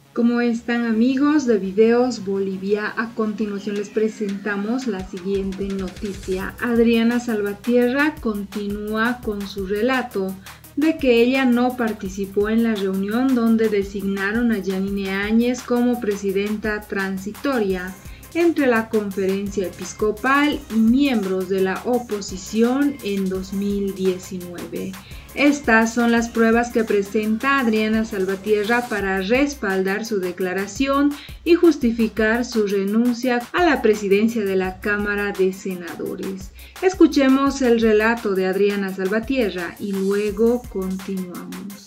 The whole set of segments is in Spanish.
¿Cómo están, amigos de Videos Bolivia? A continuación les presentamos la siguiente noticia. Adriana Salvatierra continúa con su relato de que ella no participó en la reunión donde designaron a Yanine Áñez como presidenta transitoria entre la conferencia episcopal y miembros de la oposición en 2019. Estas son las pruebas que presenta Adriana Salvatierra para respaldar su declaración y justificar su renuncia a la presidencia de la Cámara de Senadores. Escuchemos el relato de Adriana Salvatierra y luego continuamos.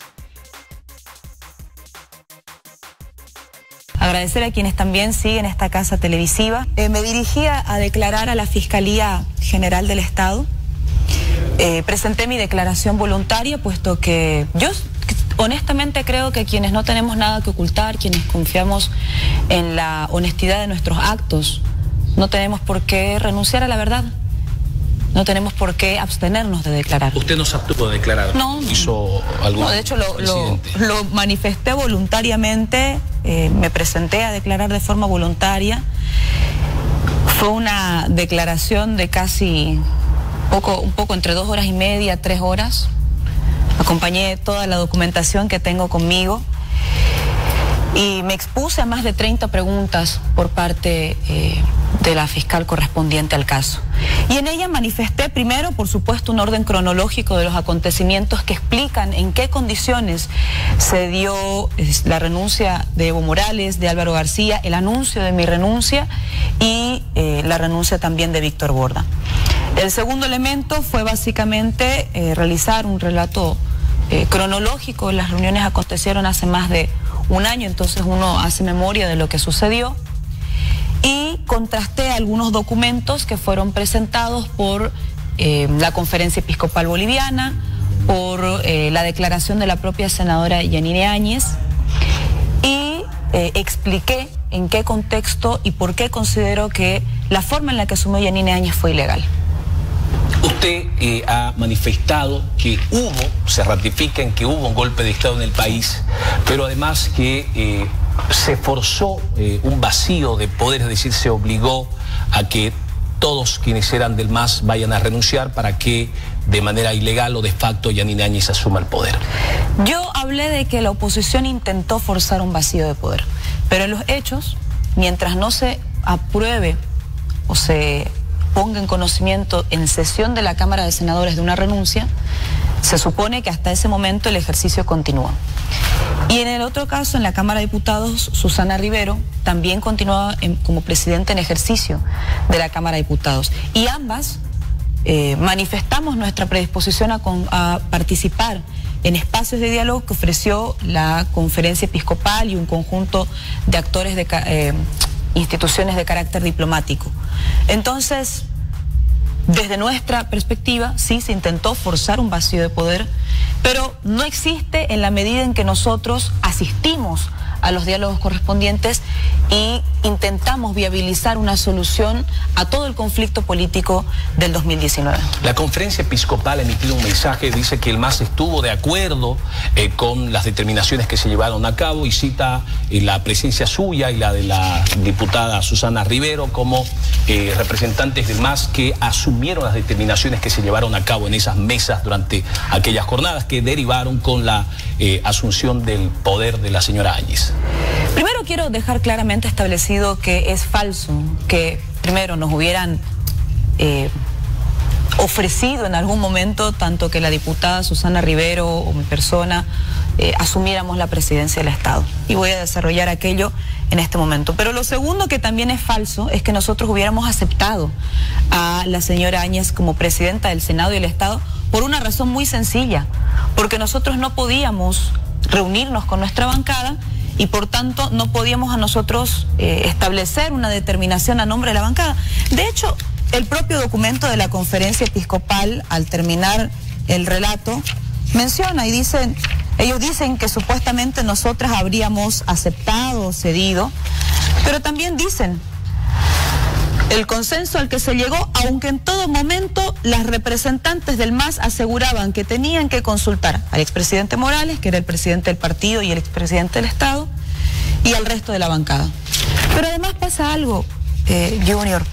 Agradecer a quienes también siguen esta casa televisiva. Me dirigía a declarar a la Fiscalía General del Estado. Presenté mi declaración voluntaria, puesto que yo honestamente creo que quienes no tenemos nada que ocultar, quienes confiamos en la honestidad de nuestros actos, no tenemos por qué renunciar a la verdad. No tenemos por qué abstenernos de declarar. ¿Usted no se abstuvo de declarar? No. ¿Hizo algún? No, de hecho lo manifesté voluntariamente, me presenté a declarar de forma voluntaria. Fue una declaración de casi un poco entre 2 horas y media, 3 horas. Acompañé toda la documentación que tengo conmigo y me expuse a más de 30 preguntas por parte de la fiscal correspondiente al caso. Y en ella manifesté primero, por supuesto, un orden cronológico de los acontecimientos que explican en qué condiciones se dio la renuncia de Evo Morales, de Álvaro García, el anuncio de mi renuncia y la renuncia también de Víctor Borda. El segundo elemento fue básicamente realizar un relato cronológico. Las reuniones acontecieron hace más de un año, entonces uno hace memoria de lo que sucedió. Y contrasté algunos documentos que fueron presentados por la Conferencia Episcopal Boliviana, por la declaración de la propia senadora Yanine Áñez, y expliqué en qué contexto y por qué considero que la forma en la que asumió Yanine Áñez fue ilegal. Usted ha manifestado que se ratifica en que hubo un golpe de Estado en el país, pero además que se forzó un vacío de poder, es decir, se obligó a que todos quienes eran del MAS vayan a renunciar para que de manera ilegal o de facto Yanine Áñez asuma el poder. Yo hablé de que la oposición intentó forzar un vacío de poder, pero en los hechos, mientras no se apruebe o se ponga en conocimiento en sesión de la Cámara de Senadores de una renuncia, se supone que hasta ese momento el ejercicio continúa. Y en el otro caso, en la Cámara de Diputados, Susana Rivero también continúa como presidenta en ejercicio de la Cámara de Diputados. Y ambas manifestamos nuestra predisposición a participar en espacios de diálogo que ofreció la Conferencia Episcopal y un conjunto de actores de instituciones de carácter diplomático. Entonces, desde nuestra perspectiva, sí se intentó forzar un vacío de poder, pero no existe en la medida en que nosotros asistimos a los diálogos correspondientes y intentamos viabilizar una solución a todo el conflicto político del 2019. La Conferencia Episcopal ha emitido un mensaje, dice que el MAS estuvo de acuerdo con las determinaciones que se llevaron a cabo y cita la presencia suya y la de la diputada Susana Rivero como representantes del MAS que asumieron las determinaciones que se llevaron a cabo en esas mesas durante aquellas jornadas que derivaron con la asunción del poder de la señora Áñez. Primero quiero dejar claramente establecido que es falso que primero nos hubieran ofrecido en algún momento tanto que la diputada Susana Rivero o mi persona asumiéramos la presidencia del Estado. Y voy a desarrollar aquello en este momento. Pero lo segundo que también es falso es que nosotros hubiéramos aceptado a la señora Áñez como presidenta del Senado y del Estado por una razón muy sencilla, porque nosotros no podíamos reunirnos con nuestra bancada y por tanto no podíamos a nosotros establecer una determinación a nombre de la bancada. De hecho, el propio documento de la Conferencia Episcopal, al terminar el relato, menciona y dicen, ellos dicen que supuestamente nosotras habríamos aceptado o cedido, pero también dicen el consenso al que se llegó, aunque en todo momento las representantes del MAS aseguraban que tenían que consultar al expresidente Morales, que era el presidente del partido y el expresidente del Estado, y al resto de la bancada. Pero además pasa algo, Junior.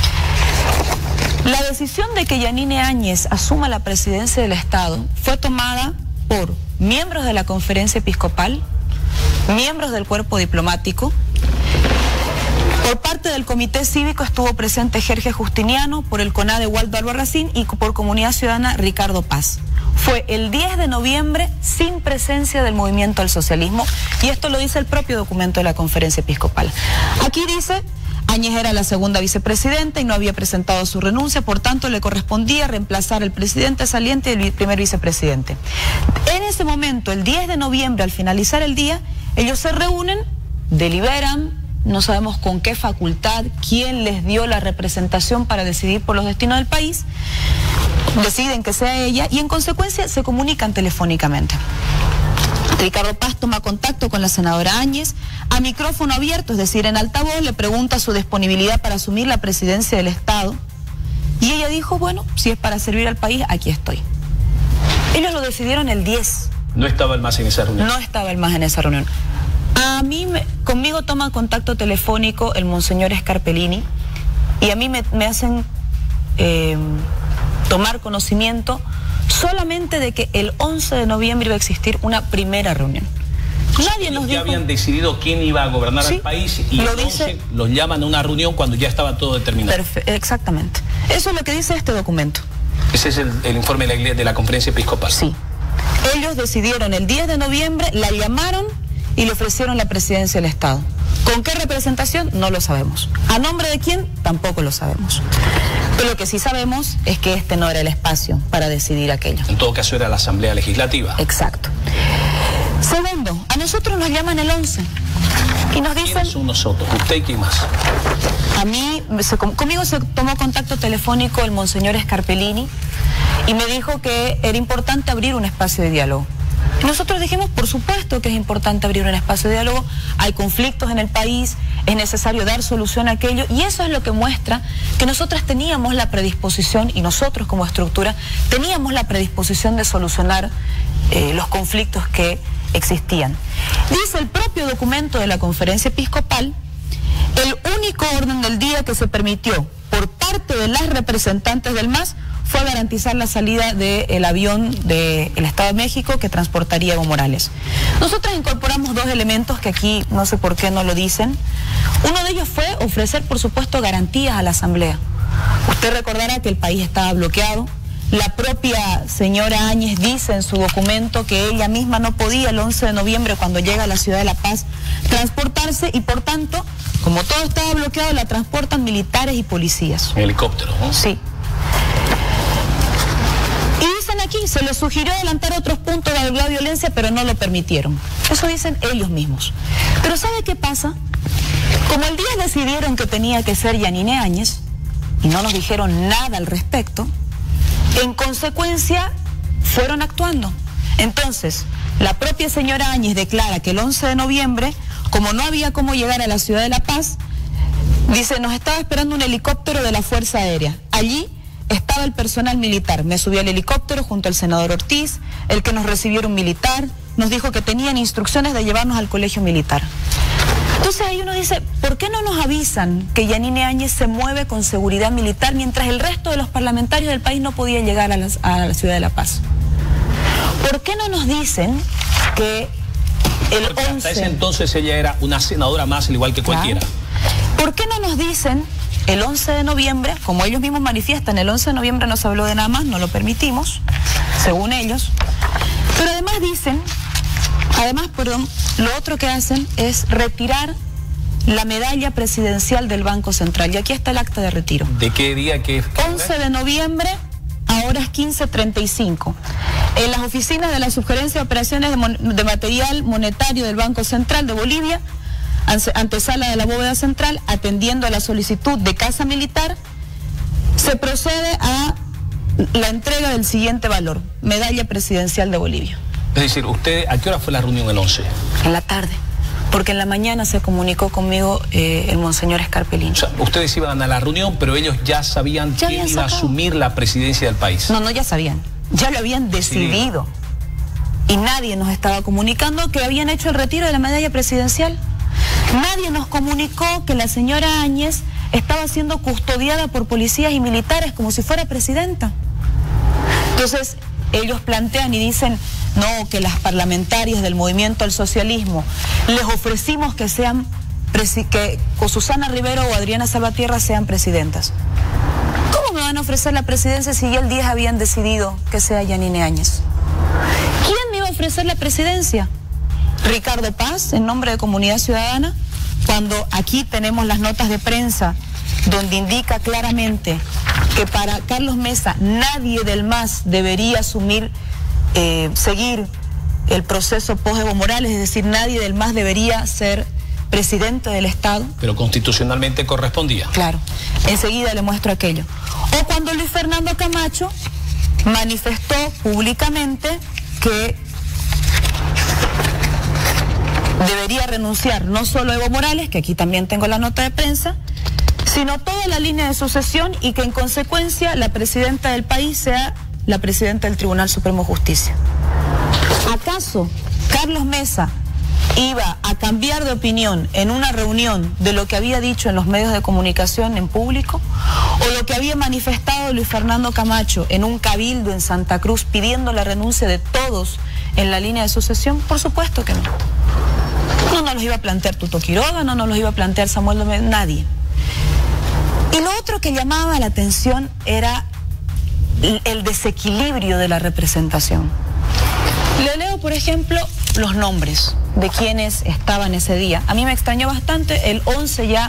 La decisión de que Yanine Áñez asuma la presidencia del Estado fue tomada por miembros de la Conferencia Episcopal, miembros del cuerpo diplomático. Por parte del Comité Cívico estuvo presente Jerge Justiniano, por el CONADE Waldo Albarracín y por Comunidad Ciudadana Ricardo Paz. Fue el 10 de noviembre sin presencia del Movimiento al Socialismo, y esto lo dice el propio documento de la Conferencia Episcopal. Aquí dice: Áñez era la segunda vicepresidenta y no había presentado su renuncia, por tanto le correspondía reemplazar al presidente saliente y el primer vicepresidente. En ese momento, el 10 de noviembre, al finalizar el día, ellos se reúnen, deliberan, no sabemos con qué facultad, quién les dio la representación para decidir por los destinos del país, deciden que sea ella y en consecuencia se comunican telefónicamente. Ricardo Paz toma contacto con la senadora Áñez a micrófono abierto, es decir, en altavoz, le pregunta su disponibilidad para asumir la presidencia del Estado y ella dijo: bueno, si es para servir al país, aquí estoy. Ellos lo decidieron el 10. ¿No estaba el MAS en esa reunión? No estaba el MAS en esa reunión. Conmigo toma contacto telefónico el monseñor Scarpellini y a mí me hacen tomar conocimiento solamente de que el 11 de noviembre iba a existir una primera reunión. Nadie nos dijo. Ya habían decidido quién iba a gobernar el país y entonces los llaman a una reunión cuando ya estaba todo determinado. Exactamente. Eso es lo que dice este documento. Ese es el informe de la Conferencia Episcopal. Sí. Ellos decidieron el 10 de noviembre, la llamaron y le ofrecieron la presidencia del Estado. ¿Con qué representación? No lo sabemos. ¿A nombre de quién? Tampoco lo sabemos. Pero lo que sí sabemos es que este no era el espacio para decidir aquello. En todo caso era la Asamblea Legislativa. Exacto. Segundo, a nosotros nos llaman el 11 y nos dicen... ¿Quiénes son nosotros? ¿Usted y quién más? A mí, conmigo se tomó contacto telefónico el monseñor Scarpellini y me dijo que era importante abrir un espacio de diálogo. Y nosotros dijimos, por supuesto que es importante abrir un espacio de diálogo, hay conflictos en el país, es necesario dar solución a aquello, y eso es lo que muestra que nosotras teníamos la predisposición, y nosotros como estructura, teníamos la predisposición de solucionar los conflictos que existían. Dice el propio documento de la Conferencia Episcopal, el único orden del día que se permitió por parte de las representantes del MAS fue garantizar la salida del avión del Estado de México que transportaría a Evo Morales. Nosotros incorporamos dos elementos que aquí no sé por qué no lo dicen. Uno de ellos fue ofrecer, por supuesto, garantías a la Asamblea. Usted recordará que el país estaba bloqueado. La propia señora Áñez dice en su documento que ella misma no podía el 11 de noviembre, cuando llega a la ciudad de La Paz, transportarse y por tanto, como todo estaba bloqueado, la transportan militares y policías. Helicópteros, ¿no? Sí. Aquí se les sugirió adelantar otros puntos de la violencia, pero no lo permitieron. Eso dicen ellos mismos. Pero ¿sabe qué pasa? Como el día decidieron que tenía que ser Yanine Áñez y no nos dijeron nada al respecto, en consecuencia fueron actuando. Entonces, la propia señora Áñez declara que el 11 de noviembre, como no había cómo llegar a la ciudad de La Paz, dice, nos estaba esperando un helicóptero de la Fuerza Aérea. Allí estaba el personal militar. Me subí al helicóptero junto al senador Ortiz, el que nos recibió era un militar, nos dijo que tenían instrucciones de llevarnos al colegio militar. Entonces ahí uno dice, ¿por qué no nos avisan que Yanine Áñez se mueve con seguridad militar mientras el resto de los parlamentarios del país no podían llegar a la ciudad de La Paz? ¿Por qué no nos dicen que el 11... Hasta ese entonces ella era una senadora más, al igual que cualquiera. ¿Por qué no nos dicen el 11 de noviembre, como ellos mismos manifiestan, el 11 de noviembre no se habló de nada más, no lo permitimos, según ellos, pero además dicen, lo otro que hacen es retirar la medalla presidencial del Banco Central, y aquí está el acta de retiro. ¿De qué día? 11 de noviembre, a horas 15:35, en las oficinas de la Subgerencia de Operaciones de Material Monetario del Banco Central de Bolivia, antesala de la bóveda central, atendiendo a la solicitud de Casa Militar, se procede a la entrega del siguiente valor: medalla presidencial de Bolivia. Es decir, ¿usted a qué hora fue la reunión el 11? En la tarde, porque en la mañana se comunicó conmigo el monseñor Scarpellini. O sea, ustedes iban a la reunión, pero ellos ya sabían quién iba a asumir la presidencia del país. No, ya sabían, ya lo habían decidido. Y nadie nos estaba comunicando que habían hecho el retiro de la medalla presidencial. Nadie nos comunicó que la señora Áñez estaba siendo custodiada por policías y militares como si fuera presidenta. Entonces, ellos plantean y dicen, no, que las parlamentarias del movimiento al socialismo les ofrecimos que sean, que Susana Rivero o Adriana Salvatierra sean presidentas. ¿Cómo me van a ofrecer la presidencia si ya el 10 habían decidido que sea Yanine Áñez? ¿Quién me iba a ofrecer la presidencia? Ricardo Paz, en nombre de Comunidad Ciudadana, cuando aquí tenemos las notas de prensa donde indica claramente que para Carlos Mesa nadie del MAS debería asumir, seguir el proceso post-Evo Morales, es decir, nadie del MAS debería ser presidente del Estado. Pero constitucionalmente correspondía. Claro, enseguida le muestro aquello. O cuando Luis Fernando Camacho manifestó públicamente que debería renunciar no solo Evo Morales, que aquí también tengo la nota de prensa, sino toda la línea de sucesión y que en consecuencia la presidenta del país sea la presidenta del Tribunal Supremo de Justicia. ¿Acaso Carlos Mesa iba a cambiar de opinión en una reunión de lo que había dicho en los medios de comunicación en público? ¿O lo que había manifestado Luis Fernando Camacho en un cabildo en Santa Cruz pidiendo la renuncia de todos en la línea de sucesión? Por supuesto que no. No nos los iba a plantear Tuto Quiroga, no nos los iba a plantear Samuel Domínguez, nadie. Y lo otro que llamaba la atención era el desequilibrio de la representación. Le leo, por ejemplo, los nombres de quienes estaban ese día. A mí me extrañó bastante, el 11 ya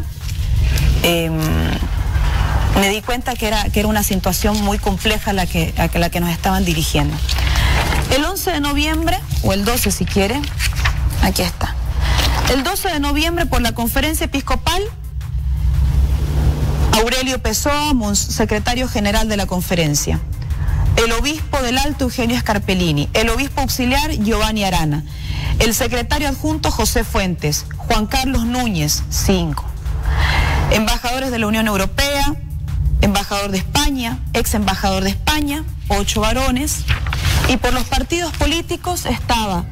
me di cuenta que era una situación muy compleja a la que nos estaban dirigiendo. El 11 de noviembre, o el 12 si quiere, aquí está. El 12 de noviembre, por la conferencia episcopal, Aurelio Pessoa, secretario general de la conferencia. El obispo del Alto, Eugenio Scarpellini. El obispo auxiliar, Giovanni Arana. El secretario adjunto, José Fuentes. Juan Carlos Núñez, 5. Embajadores de la Unión Europea, embajador de España, ex embajador de España, 8 varones. Y por los partidos políticos estaba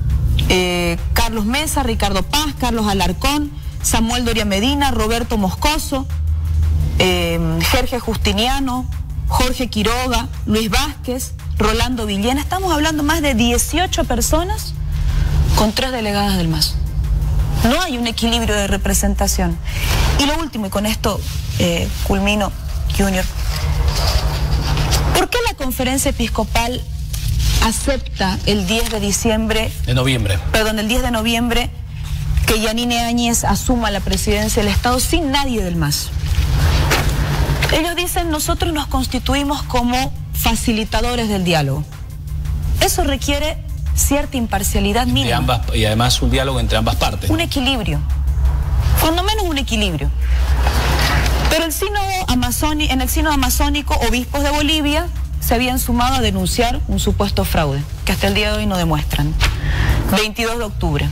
Carlos Mesa, Ricardo Paz, Carlos Alarcón, Samuel Doria Medina, Roberto Moscoso, Jorge Justiniano, Jorge Quiroga, Luis Vázquez, Rolando Villena. Estamos hablando más de 18 personas con 3 delegadas del MAS. No hay un equilibrio de representación. Y lo último, y con esto culmino, Junior. ¿Por qué la conferencia episcopal acepta el 10 de diciembre... De noviembre. Perdón, el 10 de noviembre, que Yanine Áñez asuma la presidencia del Estado sin nadie del MAS? Ellos dicen, nosotros nos constituimos como facilitadores del diálogo. Eso requiere cierta imparcialidad mínima. Y además un diálogo entre ambas partes. Un equilibrio. Cuando menos un equilibrio. Pero en el sínodo amazónico, obispos de Bolivia se habían sumado a denunciar un supuesto fraude, que hasta el día de hoy no demuestran. 22 de octubre.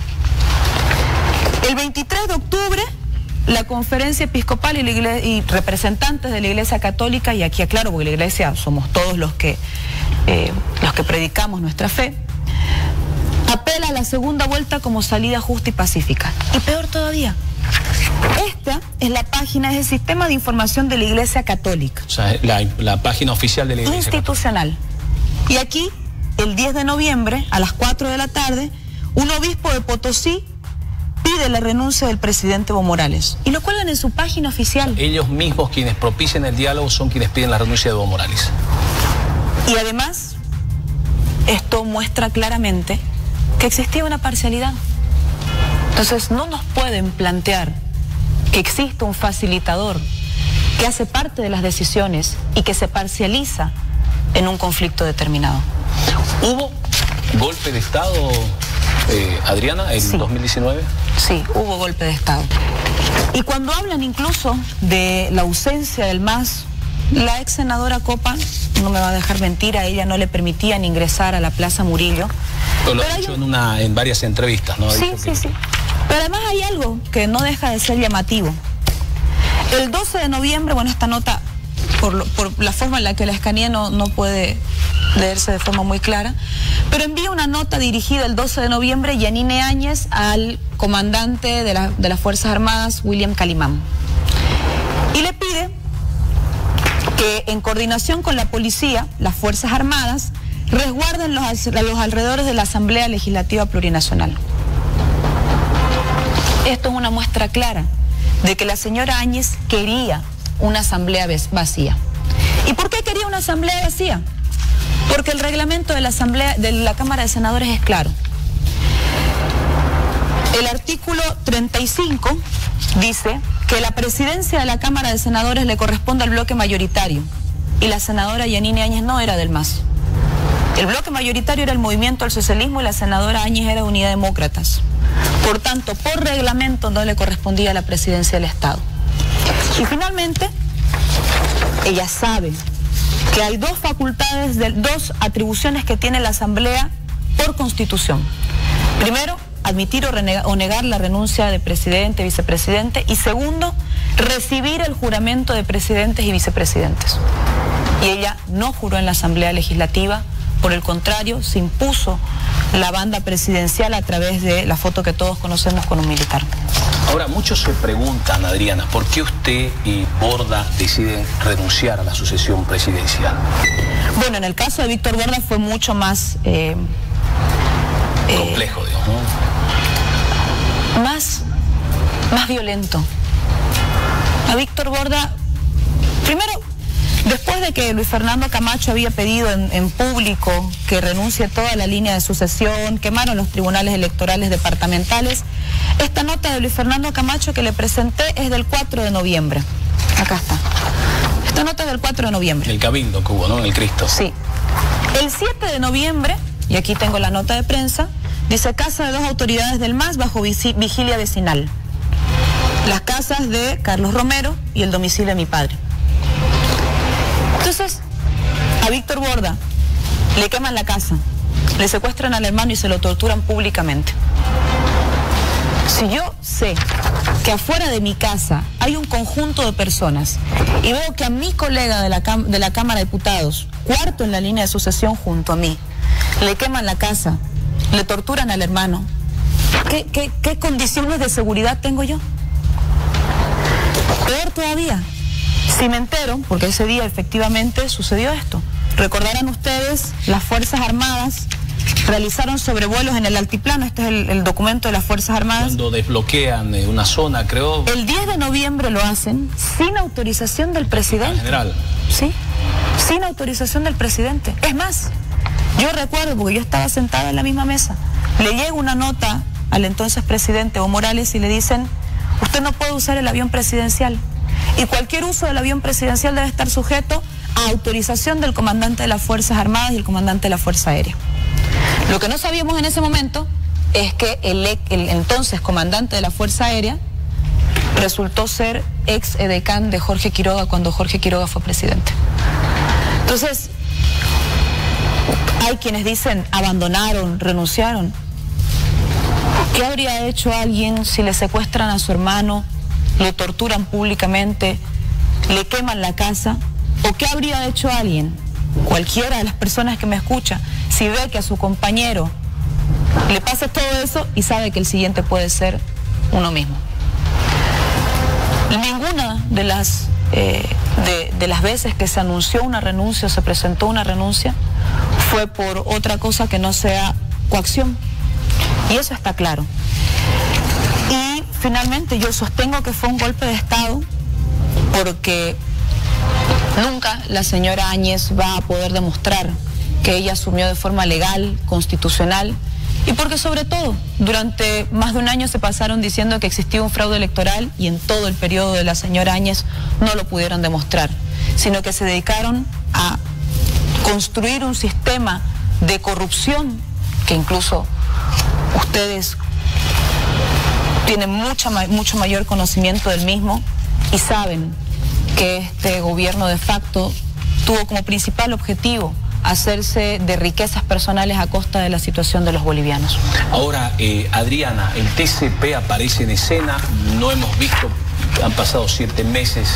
El 23 de octubre, la conferencia episcopal y representantes de la Iglesia Católica, y aquí aclaro, porque la Iglesia somos todos los que predicamos nuestra fe, apela a la segunda vuelta como salida justa y pacífica. Y peor todavía, esta es la página, es el sistema de información de la Iglesia Católica. O sea, la página oficial de la Iglesia institucional. Católica. Y aquí, el 10 de noviembre, a las 4 de la tarde, un obispo de Potosí pide la renuncia del presidente Evo Morales. Y lo cuelgan en su página oficial. Ellos mismos, quienes propician el diálogo, son quienes piden la renuncia de Evo Morales. Y además, esto muestra claramente que existía una parcialidad. Entonces, no nos pueden plantear que existe un facilitador que hace parte de las decisiones y que se parcializa en un conflicto determinado. ¿Hubo golpe de Estado, Adriana, en 2019? Sí, hubo golpe de Estado. Y cuando hablan incluso de la ausencia del MAS, la ex senadora Copa, no me va a dejar mentir, a ella no le permitían ingresar a la Plaza Murillo. Pero lo ha dicho en varias entrevistas, ¿no? Sí. Pero además hay algo que no deja de ser llamativo. El 12 de noviembre, bueno, esta nota por la forma en la que la escaneé no puede leerse de forma muy clara, pero envía una nota dirigida el 12 de noviembre Yanine Áñez al comandante de las Fuerzas Armadas, William Calimán, y le pide que en coordinación con la policía, las Fuerzas Armadas resguarden los alrededores de la Asamblea Legislativa Plurinacional. Esto es una muestra clara de que la señora Áñez quería una asamblea vacía. ¿Y por qué quería una asamblea vacía? Porque el reglamento de la Cámara de Senadores es claro. El artículo 35 dice que la presidencia de la Cámara de Senadores le corresponde al bloque mayoritario, y la senadora Yanine Áñez no era del MAS. El bloque mayoritario era el Movimiento al Socialismo y la senadora Áñez era de Unidad Demócratas. Por tanto, por reglamento no le correspondía a la presidencia del Estado. Y finalmente, ella sabe que hay dos atribuciones que tiene la Asamblea por Constitución. Primero, admitir o negar la renuncia de presidente, vicepresidente, y segundo, recibir el juramento de presidentes y vicepresidentes. Y ella no juró en la Asamblea Legislativa, por el contrario, se impuso la banda presidencial a través de la foto que todos conocemos con un militar. Ahora, muchos se preguntan, Adriana, ¿por qué usted y Borda deciden renunciar a la sucesión presidencial? Bueno, en el caso de Víctor Borda fue mucho más... complejo, digamos, ¿no? Más violento. A Víctor Borda, primero, después de que Luis Fernando Camacho había pedido en público que renuncie toda la línea de sucesión, quemaron los tribunales electorales departamentales, esta nota de Luis Fernando Camacho que le presenté es del 4 de noviembre. Acá está. Esta nota es del 4 de noviembre. El cabildo que hubo, ¿no? En el Cristo. Sí. El 7 de noviembre, y aquí tengo la nota de prensa, dice: casa de dos autoridades del MAS bajo vigilia vecinal. Las casas de Carlos Romero y el domicilio de mi padre. Entonces, a Víctor Borda le queman la casa, le secuestran al hermano y se lo torturan públicamente. Si yo sé que afuera de mi casa hay un conjunto de personas y veo que a mi colega de la Cámara de Diputados, cuarto en la línea de sucesión junto a mí, le queman la casa, le torturan al hermano, ¿qué condiciones de seguridad tengo yo? Peor todavía, si me entero, porque ese día efectivamente sucedió esto. Recordarán ustedes, las Fuerzas Armadas realizaron sobrevuelos en el altiplano. Este es el documento de las Fuerzas Armadas. Cuando desbloquean una zona, creo. El 10 de noviembre lo hacen sin autorización del presidente. General. Sí, sin autorización del presidente. Es más, yo recuerdo, porque yo estaba sentada en la misma mesa, le llega una nota al entonces presidente Evo Morales y le dicen: usted no puede usar el avión presidencial, y cualquier uso del avión presidencial debe estar sujeto a autorización del comandante de las Fuerzas Armadas y el comandante de la Fuerza Aérea. Lo que no sabíamos en ese momento es que el entonces comandante de la Fuerza Aérea resultó ser ex edecán de Jorge Quiroga cuando Jorge Quiroga fue presidente. Entonces, hay quienes dicen abandonaron, renunciaron. ¿Qué habría hecho alguien si le secuestran a su hermano, lo torturan públicamente, le queman la casa? ¿O qué habría hecho alguien, cualquiera de las personas que me escucha, si ve que a su compañero le pasa todo eso y sabe que el siguiente puede ser uno mismo? Ninguna de las veces que se anunció una renuncia o se presentó una renuncia fue por otra cosa que no sea coacción. Y eso está claro. Y finalmente yo sostengo que fue un golpe de Estado porque nunca la señora Áñez va a poder demostrar que ella asumió de forma legal, constitucional, y porque sobre todo durante más de un año se pasaron diciendo que existía un fraude electoral y en todo el periodo de la señora Áñez no lo pudieron demostrar, sino que se dedicaron a construir un sistema de corrupción que incluso ustedes tienen mucho mayor conocimiento del mismo y saben que este gobierno de facto tuvo como principal objetivo hacerse de riquezas personales a costa de la situación de los bolivianos. Ahora, Adriana, el TCP aparece en escena, no hemos visto, han pasado 7 meses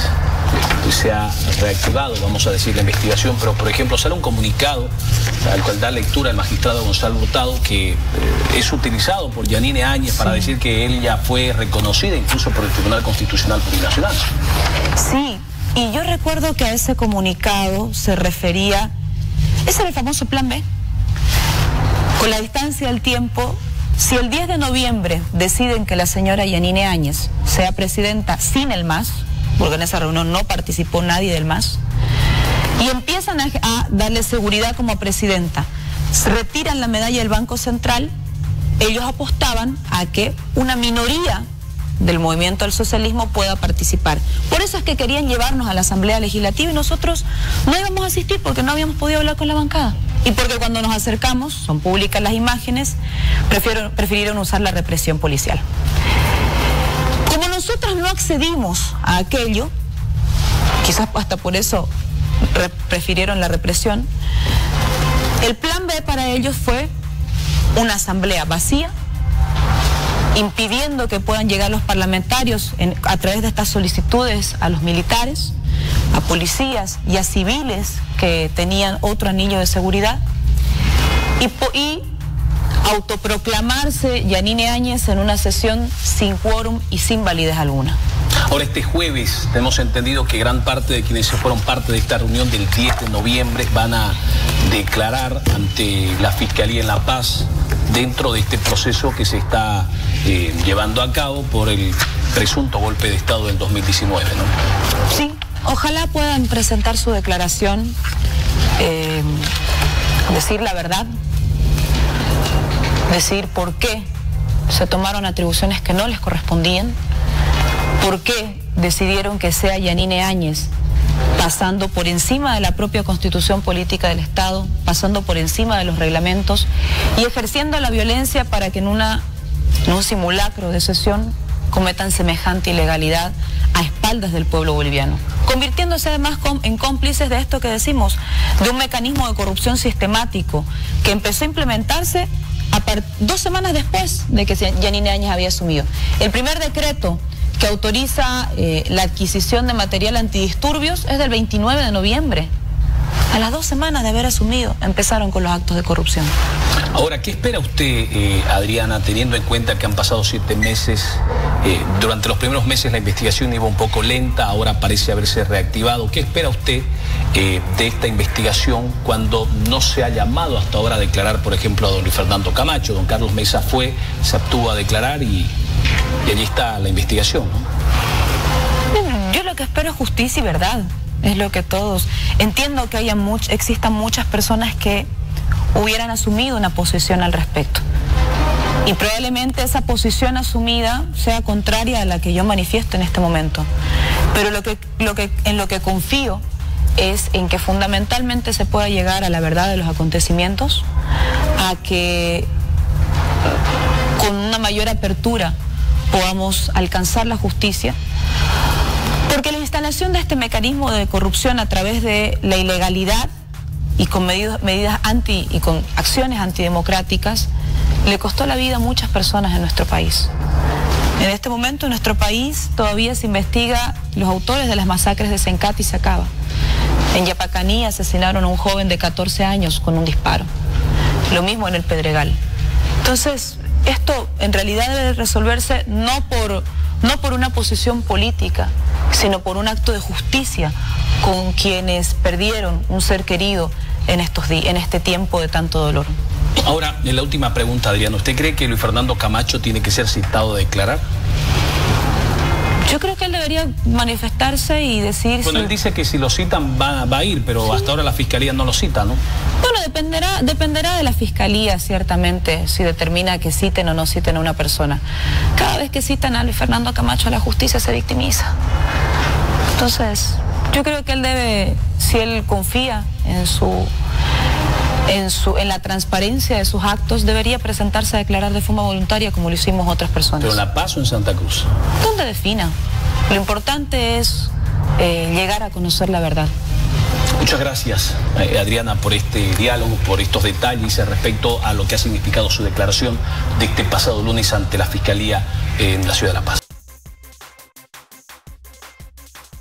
se ha reactivado, vamos a decir, la investigación, pero por ejemplo sale un comunicado al cual da lectura el magistrado Gonzalo Hurtado que es utilizado por Yanine Áñez para decir que él ya fue reconocida incluso por el Tribunal Constitucional Plurinacional. Sí, y yo recuerdo que a ese comunicado se refería, ese era el famoso Plan B, con la distancia del tiempo. Si el 10 de noviembre deciden que la señora Yanine Áñez sea presidenta sin el MAS, porque en esa reunión no participó nadie del MAS, y empiezan a darle seguridad como presidenta, se retiran la medalla del Banco Central, ellos apostaban a que una minoría del movimiento del socialismo pueda participar. Por eso es que querían llevarnos a la Asamblea Legislativa y nosotros no íbamos a asistir porque no habíamos podido hablar con la bancada. Y porque cuando nos acercamos, son públicas las imágenes, prefirieron usar la represión policial. Como nosotros no accedimos a aquello, quizás hasta por eso prefirieron la represión, el plan B para ellos fue una asamblea vacía, impidiendo que puedan llegar los parlamentarios a través de estas solicitudes a los militares, a policías y a civiles que tenían otro anillo de seguridad, y autoproclamarse Yanine Áñez en una sesión sin quórum y sin validez alguna. Ahora, este jueves hemos entendido que gran parte de quienes fueron parte de esta reunión del 10 de noviembre van a declarar ante la Fiscalía en La Paz dentro de este proceso que se está llevando a cabo por el presunto golpe de Estado del 2019, ¿no? Sí, ojalá puedan presentar su declaración, decir la verdad, decir por qué se tomaron atribuciones que no les correspondían, por qué decidieron que sea Yanine Áñez, pasando por encima de la propia Constitución Política del Estado, pasando por encima de los reglamentos y ejerciendo la violencia para que en un simulacro de sesión cometan semejante ilegalidad a espaldas del pueblo boliviano, convirtiéndose además en cómplices de esto que decimos, de un mecanismo de corrupción sistemático que empezó a implementarse 2 semanas después de que Yanine Áñez había asumido. El primer decreto que autoriza la adquisición de material antidisturbios es del 29 de noviembre. A las 2 semanas de haber asumido, empezaron con los actos de corrupción. Ahora, ¿qué espera usted, Adriana, teniendo en cuenta que han pasado 7 meses? Durante los primeros meses la investigación iba un poco lenta, ahora parece haberse reactivado. ¿Qué espera usted de esta investigación cuando no se ha llamado hasta ahora a declarar, por ejemplo, a don Luis Fernando Camacho? Don Carlos Mesa se abstuvo a declarar y allí está la investigación, ¿no? Yo lo que espero es justicia y verdad. Es lo que todos... Entiendo que existan muchas personas que hubieran asumido una posición al respecto. Y probablemente esa posición asumida sea contraria a la que yo manifiesto en este momento. Pero en lo que confío es en que fundamentalmente se pueda llegar a la verdad de los acontecimientos, a que con una mayor apertura podamos alcanzar la justicia. Porque la instalación de este mecanismo de corrupción a través de la ilegalidad y con medidas y con acciones antidemocráticas le costó la vida a muchas personas en nuestro país. En este momento en nuestro país todavía se investiga los autores de las masacres de Sencati y Sacaba. En Yapacaní asesinaron a un joven de 14 años con un disparo. Lo mismo en el Pedregal. Entonces, esto en realidad debe resolverse no por una posición política, sino por un acto de justicia con quienes perdieron un ser querido en este tiempo de tanto dolor. Ahora, en la última pregunta, Adriana, ¿usted cree que Luis Fernando Camacho tiene que ser citado a declarar? Yo creo que él debería manifestarse y decir... Bueno, él dice que si lo citan va a ir, pero hasta ahora la Fiscalía no lo cita, ¿no? Bueno, dependerá de la Fiscalía, ciertamente, si determina que citen o no citen a una persona. Cada vez que citan a Luis Fernando Camacho, la justicia se victimiza. Entonces, yo creo que él debe, si él confía en la transparencia de sus actos, debería presentarse a declarar de forma voluntaria como lo hicimos otras personas. ¿Pero en La Paz o en Santa Cruz? Donde defina. Lo importante es llegar a conocer la verdad. Muchas gracias, Adriana, por este diálogo, por estos detalles respecto a lo que ha significado su declaración de este pasado lunes ante la Fiscalía en la ciudad de La Paz.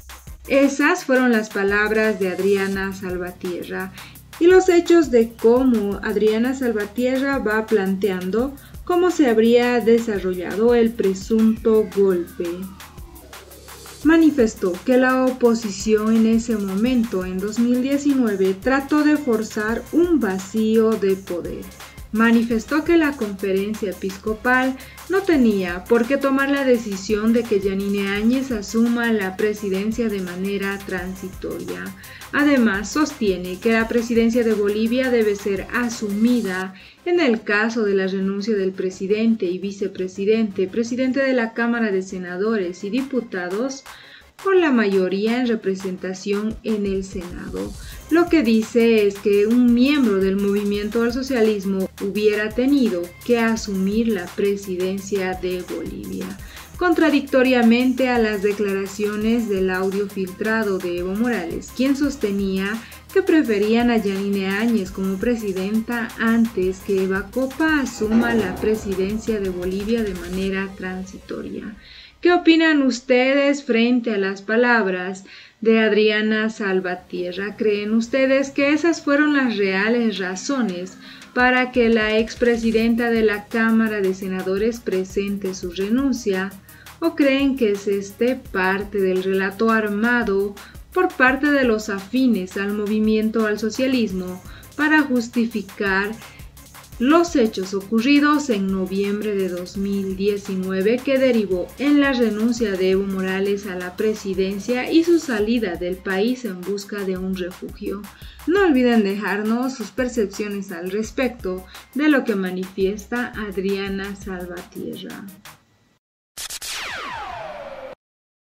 Esas fueron las palabras de Adriana Salvatierra y los hechos de cómo Adriana Salvatierra va planteando cómo se habría desarrollado el presunto golpe. Manifestó que la oposición en ese momento, en 2019, trató de forzar un vacío de poder. Manifestó que la conferencia episcopal no tenía por qué tomar la decisión de que Yanine Áñez asuma la presidencia de manera transitoria. Además, sostiene que la presidencia de Bolivia debe ser asumida en el caso de la renuncia del presidente y vicepresidente, presidente de la Cámara de Senadores y Diputados, por la mayoría en representación en el Senado. Lo que dice es que un miembro del movimiento al socialismo hubiera tenido que asumir la presidencia de Bolivia, contradictoriamente a las declaraciones del audio filtrado de Evo Morales, quien sostenía que preferían a Yanine Áñez como presidenta antes que Eva Copa asuma la presidencia de Bolivia de manera transitoria. ¿Qué opinan ustedes frente a las palabras de Adriana Salvatierra? ¿Creen ustedes que esas fueron las reales razones para que la expresidenta de la Cámara de Senadores presente su renuncia? ¿O creen que es parte del relato armado por parte de los afines al movimiento al socialismo para justificar los hechos ocurridos en noviembre de 2019 que derivó en la renuncia de Evo Morales a la presidencia y su salida del país en busca de un refugio? No olviden dejarnos sus percepciones al respecto de lo que manifiesta Adriana Salvatierra.